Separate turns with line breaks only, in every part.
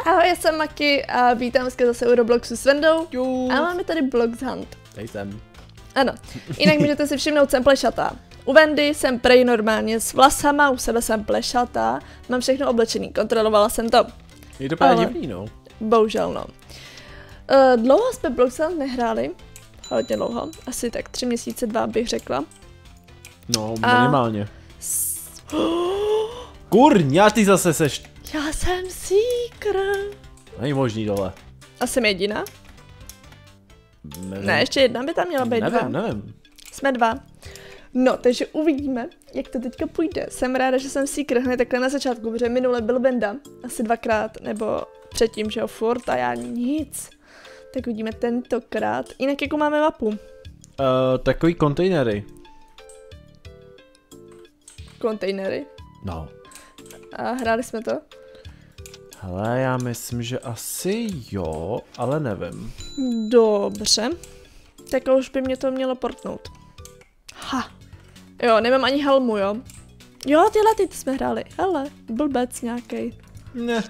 Ahoj, já jsem Maki a vítám vás zase u Robloxu s Vendou.
Jo.
A máme tady Blox Hunt.
Tady jsem.
Ano, jinak můžete si všimnout, jsem plešatá. U Vendy jsem prej normálně s vlasama, u sebe jsem plešatá, mám všechno oblečený, kontrolovala jsem to.
Je to právě divný, no.
Bohužel no. Dlouho jsme Blox Hunt nehráli, hodně dlouho, asi tak 3 měsíce, 2 bych řekla.
No, minimálně. Kurňa, ty zase seš.
Já jsem Seeker.
Není možný dole.
A jsem jediná?
Nevím.
Ne, ještě jedna by tam měla být dva.
Nevím.
Jsme 2. No, takže uvidíme, jak to teďka půjde. Jsem ráda, že jsem Seeker hned takhle na začátku, protože minule byl Venda asi 2krát, nebo předtím, že jo, furt a já nic. Tak uvidíme tentokrát. Jinak jakou máme mapu?
Takový kontejnery.
Kontejnery.
No.
A hráli jsme to?
Hele, já myslím, že asi jo, ale nevím.
Dobře. Tak už by mě to mělo portnout. Ha. Jo, nemám ani helmu, jo. Jo, tyhle ty jsme hráli. Hele, blbec nějakej.
Ne.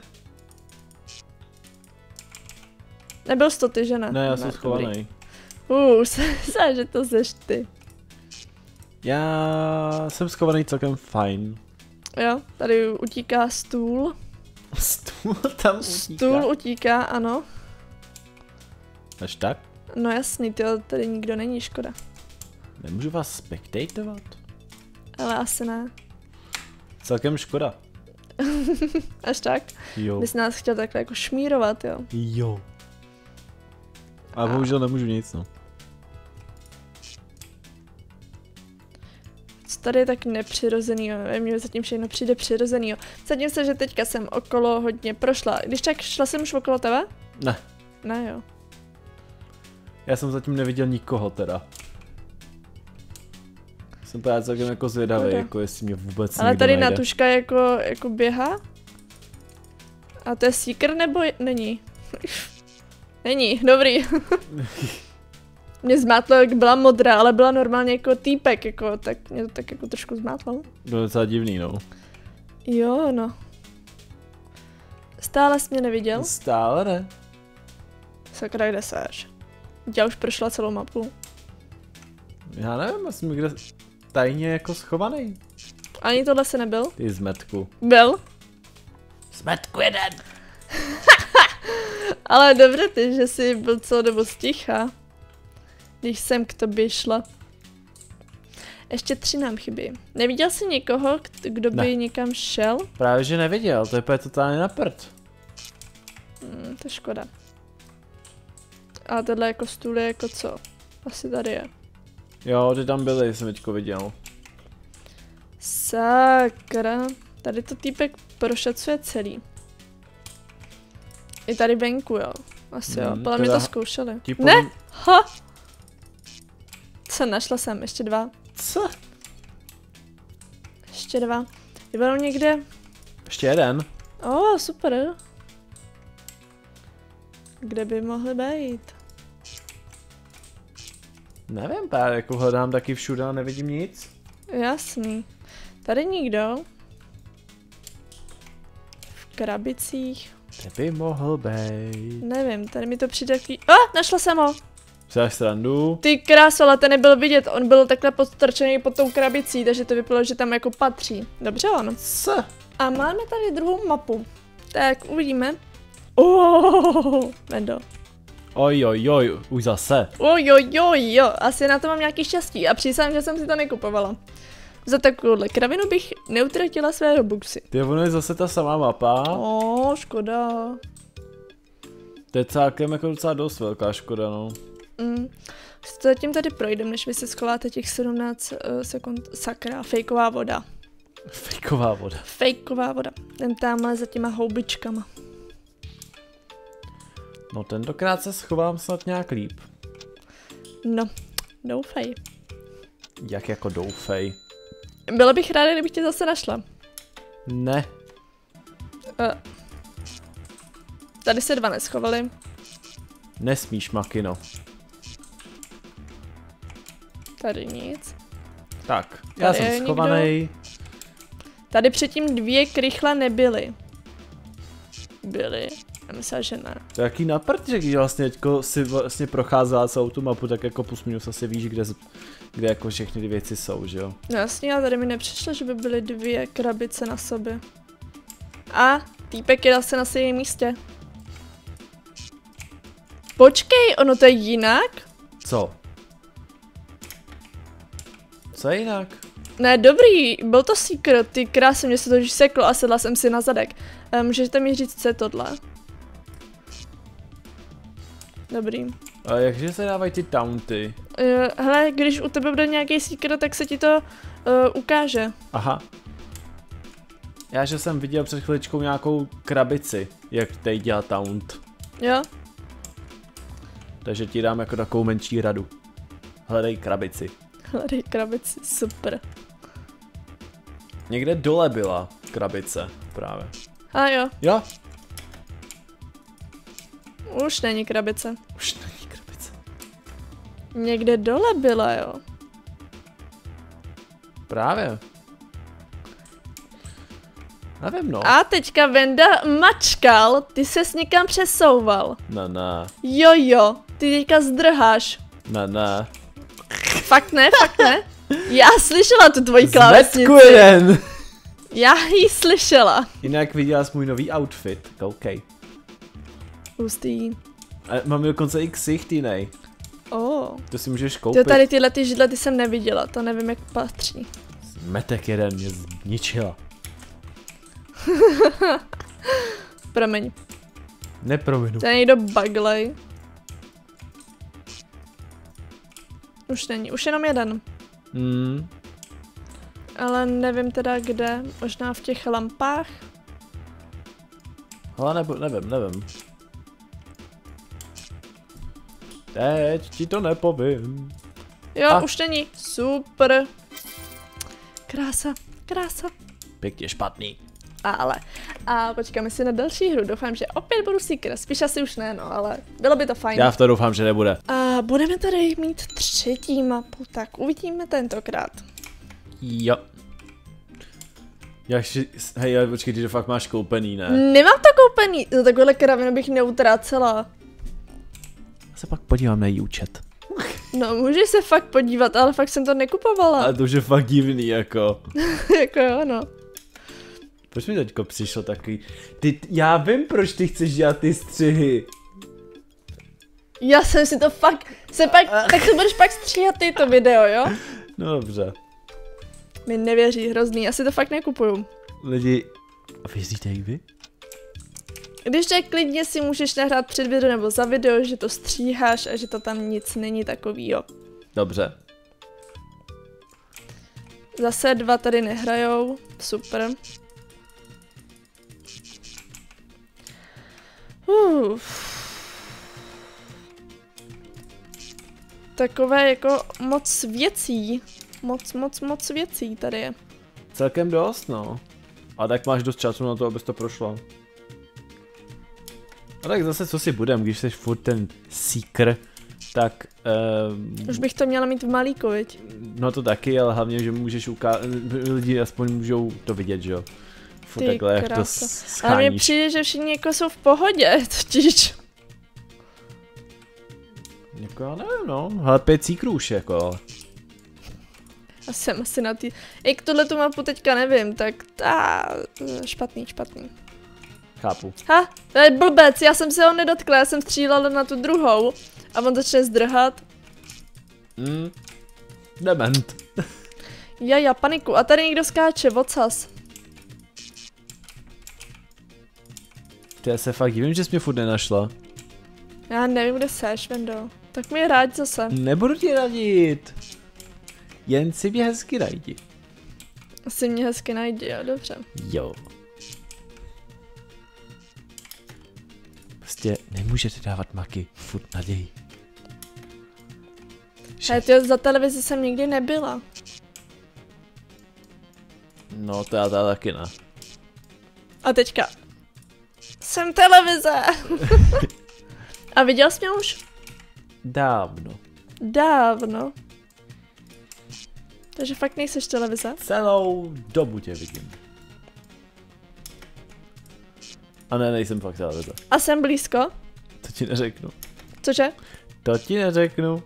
Nebyl jsi to ty, že ne?
Ne, já jsem schovaný.
Že to seš ty.
Já jsem schovaný celkem fajn.
Jo, tady utíká stůl.
Stůl tam utíká.
Stůl utíká, ano.
Až tak?
No jasný, tyjo, tady nikdo není, škoda.
Nemůžu vás spectatovat?
Ale asi ne.
Celkem škoda.
Až tak?
Jo.
Bys nás chtěl takhle jako šmírovat, jo.
Jo. A bohužel nemůžu nic, no.
Co tady je tak nepřirozenýho, mně zatím všechno přijde přirozenýho. Sadím se, že teďka jsem okolo hodně prošla. Když tak šla jsem už okolo tebe?
Ne.
Ne, jo.
Já jsem zatím neviděl nikoho teda. Jsem právě celkem jako zvědavý, jako jestli mě vůbec
ale
někdo
tady
najde.
Natuška jako běhá? A to je Seeker nebo není? Není, dobrý. Mě zmátlo, jak byla modrá, ale byla normálně jako týpek, jako, tak mě to tak jako trošku zmátlo.
To je docela divný, no.
Jo, no. Stále jsi mě neviděl?
Stále ne.
Sakra, kde seš? Já už prošla celou mapu.
Já nevím, jsem někde tajně jako schovaný.
Ani tohle se nebyl?
Ty zmetku.
Byl?
Zmetku jeden!
Ale dobře ty, že jsi byl celou dobu sticha. Když jsem k tobě šla. Ještě 3 nám chybí. Neviděl jsi někoho, kdo by někam šel?
Právě že neviděl, to je úplně totálně na prd.
To je škoda. A tohle jako stůl je jako co? Asi tady je.
Jo, ty tam byly, jsem teďko viděl.
Sakra. Tady to týpek prošacuje celý. I tady venku, jo. Asi jo. Podle mě to zkoušeli. Ne! Ha! Co, našla jsem, ještě 2.
Co?
Ještě 2. Je byl někde?
Ještě jeden.
Super. Kde by mohly být?
Nevím, právě jako hledám taky všude a nevidím nic.
Jasný. Tady nikdo. V krabicích.
Kde by mohl být?
Nevím, tady mi to přijde takový... našla jsem ho!
Děláš srandu?
Ty kráso, ale ten nebyl vidět, on byl takhle podstrčený pod tou krabicí, takže to vypadalo, že tam jako patří. Dobře, ono.
Co?
A máme tady druhou mapu. Tak, uvidíme. Vendo.
Ojojoj, už zase.
Jo, asi na to mám nějaký štěstí a přísám, že jsem si to nekupovala. Za takovouhle kravinu bych neutratila své robuxy.
Ty, ono je zase ta samá mapa.
Škoda.
To je celkem jako docela dost velká škoda, no.
Zatím tady projdem, než vy se schováte těch 17 sekund. Sakra, fejková voda.
Fejková voda.
Fejková voda. Jdem tamhle za těma houbičkama.
No tentokrát se schovám snad nějak líp.
No, doufej.
Jak jako doufej?
Byla bych ráda, kdybych tě zase našla.
Ne.
Tady se 2 neschovali.
Nesmíš, Makino.
Tady nic.
Tak, já
Tady
jsem schovaný.
Tady předtím 2 krychle nebyly. Byly. Já myslím, že ne.
To je jaký naprt, že když vlastně teďko si vlastně procházela celou tu mapu, tak jako plus minus asi víš, kde jako všechny ty věci jsou, že jo?
No jasně, ale tady mi nepřišlo, že by byly 2 krabice na sobě. A týpek je zase na svém místě. Počkej, ono to je jinak?
Co? Co je jinak?
Ne, dobrý, byl to secret, ty krásně, mě se to už seklo a sedla jsem si na zadek. Můžete mi říct, co je tohle? Dobrý.
A jakže se dávají ty taunty?
Hele, když u tebe bude nějaký secret, tak se ti to ukáže.
Aha. Já že jsem viděl před chviličkou nějakou krabici, jak tady dělá taunt.
Jo?
Takže ti dám jako takovou menší radu. Hledej krabici.
Hledej krabici, super.
Někde dole byla krabice, právě.
A jo,
Jo?
už není krabice.
Už není krabice.
Někde dole byla, jo.
Právě. Nevím, no.
A teďka Venda mačkal, ty ses někam přesouval.
Ne.
Jo, ty teďka zdrháš.
Ne.
Fakt ne, fakt ne. Já slyšela tu tvoji klávesnici.
Zmetku jeden.
Já ji slyšela.
Jinak viděla jsi můj nový outfit, koukej.
Hustý.
A mám dokonce i ksicht jiný. To si můžeš koupit.
Jo, tady tyhle ty židle ty jsem neviděla, to nevím jak patří.
Zmetek jeden mě zničila.
Promiň.
Neprominu.
To je někdo baglej. Už není, už jenom jeden. Ale nevím teda kde, možná v těch lampách.
Ale nevím. Teď ti to nepovím.
Jo, už není. Super. Krása.
Pěkně špatný.
Ale. A počkáme si na další hru. Doufám, že opět budu secret. Spíš asi už ne, no, ale bylo by to fajn.
Já v to doufám, že nebude.
A budeme tady mít 3. mapu, tak uvidíme tentokrát.
Jo. Hej, počkej, ty to fakt máš koupený, ne?
Nemám to koupený. Za takovéhle kravinu bych neutrácela.
Já se pak podívám na její účet.
No, můžeš se fakt podívat, ale fakt jsem to nekupovala.
Ale to už je fakt divný, jako.
Jako jo, no.
Proč mi teďko přišlo takový... Já vím, proč ty chceš dělat ty střihy.
Já jsem si to fakt... Tak to budeš pak stříhat ty to video, jo?
No dobře.
Mi nevěří, hrozný, asi to fakt nekupuju.
Lidi... A věříte i vy?
Když tak klidně si můžeš nahrát před video nebo za video, že to stříháš a že to tam nic není takovýho.
Dobře.
Zase 2 tady nehrajou, super. Takové jako moc věcí. Moc věcí tady je.
Celkem dost, no. A tak máš dost času na to, abys to prošla. A tak zase co si budem, když jsi furt ten seeker, tak...
Už bych to měla mít v malíku, viď?
No to taky, ale hlavně, že můžeš ukázat, lidi aspoň můžou to vidět, že jo? Furt takhle, jak to scháníš.
Ale mně přijde, že všichni jako jsou v pohodě, totiž.
Jako já nevím, no, ale 5 seekerů už jako.
A jsem asi na ty. Jak tohle tu mapu teďka nevím, tak špatný.
Chápu.
Ha, to je blbec, já jsem se ho nedotkla, já jsem střílela na tu druhou a on začne zdrhat.
Dement.
Já paniku, a tady někdo skáče, vocas.
Já se fakt divím, že jsi mě furt nenašla.
Já nevím, kde seš, Vendo. Tak mi rád zase.
Nebudu ti radit. Jen si mě hezky najdi.
Asi mě hezky najdi, jo, dobře.
Jo. Prostě nemůžete dávat maky furt naději.
Ale tyjo, za televizi jsem nikdy nebyla.
No to já taky ne.
A teďka. Jsem televize. A viděl jsi mě už? Dávno. Takže fakt nejseš televize?
Celou dobu tě vidím. A ne, nejsem fakt televize.
A jsem blízko.
To ti neřeknu.
Cože?
To ti neřeknu.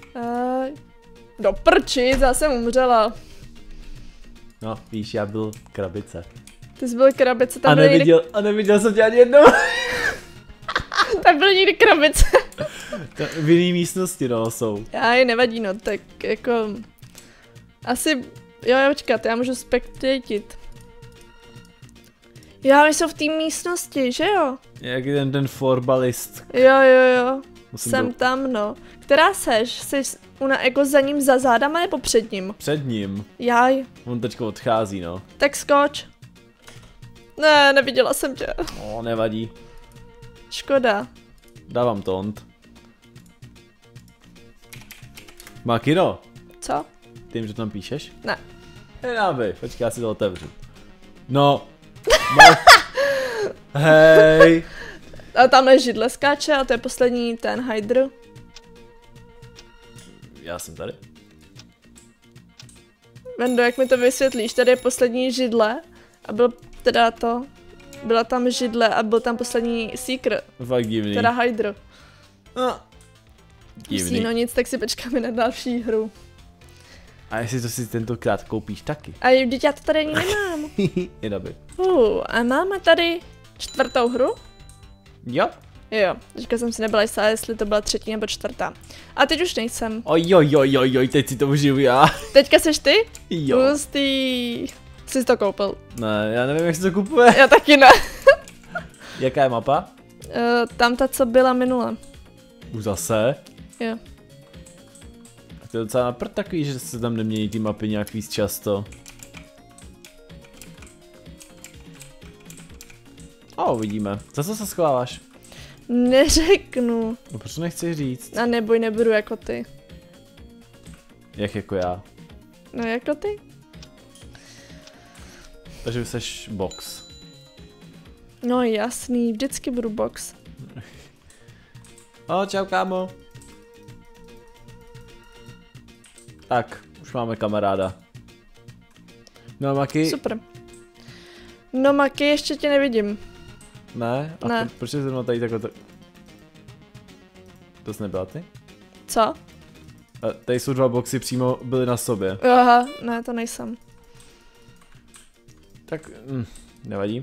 Do prči, já jsem umřela.
No, víš, já byl krabice.
Ty jsi byl krabice, tam
A neviděl jsem tě ani jednou.
Tam byl někdy krabice.
V jiný místnosti, no, jsou.
Já ji nevadí, no, tak jako... Asi, jo, počkat, já můžu spektatit. Jo, my jsou v té místnosti, že jo?
Jak ten florbalist.
Jo. Jsem tam, no. Která seš? Jsi jako za ním za zádama nebo před ním?
Před ním.
Jaj.
On teďko odchází, no.
Tak skoč. Ne, neviděla jsem tě.
No, nevadí.
Škoda.
Dávám tont. Makino.
Co?
Ty jim, že tam píšeš?
Ne.
Nedábej, počkej, já si to otevřu. No. Hej.
A tamhle židle skáče a to je poslední ten Hydra.
Já jsem tady.
Vendo, jak mi to vysvětlíš, tady je poslední židle a byl teda to, byla tam židle a byl tam poslední secret.
Fakt divný.
Teda Hydra.
No. Divný.
No nic, tak si počkáme na další hru.
A jestli to si tentokrát koupíš taky.
A vždyť já to tady ani nemám.
Je dobrý.
A máme tady 4. hru?
Jo.
Jo, teďka jsem si nebyla jistá, jestli to byla 3. nebo 4. A teď už nejsem.
Ojojojojoj, teď si to užiju já.
Teďka seš ty?
Jo.
Hustý. Jsi to koupil?
Ne, já nevím, jak se to kupuje.
Já taky ne.
Jaká je mapa?
Tam ta, co byla minule.
Už zase?
Jo.
To je docela na prd takový, že se tam nemění ty mapy nějak víc často. Uvidíme. Za co se schováváš?
Neřeknu.
No proč nechci říct?
A neboj, nebudu jako ty.
Jak jako já?
No jako ty?
Takže jseš box.
No jasný, vždycky budu box.
Čau kámo. Tak, už máme kamaráda. No Maki?
Super. No Maki, ještě tě nevidím.
Ne? A
ne.
Proč je zrovna tady takhle? To jsi nebyla ty?
Co?
A tady jsou 2 boxy přímo byly na sobě.
Aha, ne, to nejsem.
Tak, nevadí.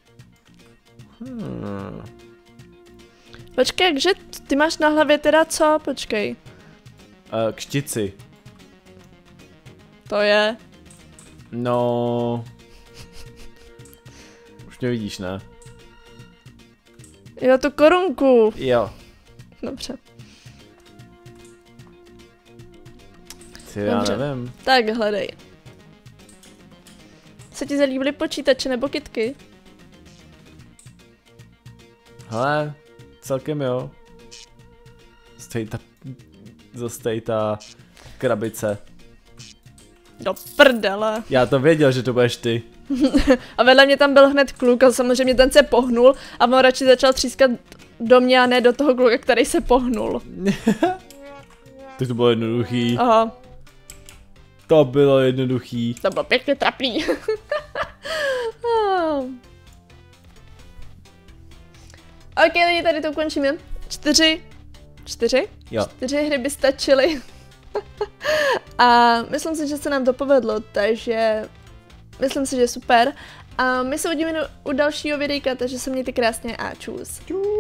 Počkej, jakže ty máš na hlavě teda co? Počkej.
Kštici.
To je.
No. Už mě vidíš, ne?
Jo, tu korunku.
Jo.
Dobře.
Já nevím.
Tak hledej. Se ti zalíbily počítače nebo kytky?
Hele, celkem jo. Zastej ta krabice.
Do prdele.
Já to věděl, že to budeš ty.
A vedle mě tam byl hned kluk a samozřejmě ten se pohnul a on radši začal třískat do mě a ne do toho kluka, který se pohnul.
Tak to bylo jednoduchý.
Aha.
To bylo jednoduchý.
To bylo pěkně trapný. Ok, lidi, tady to ukončíme. 4?
Jo.
4 hry by stačily. A myslím si, že se nám to povedlo, takže myslím si, že super. A my se uvidíme u dalšího videjka, takže se mějte krásně a čus.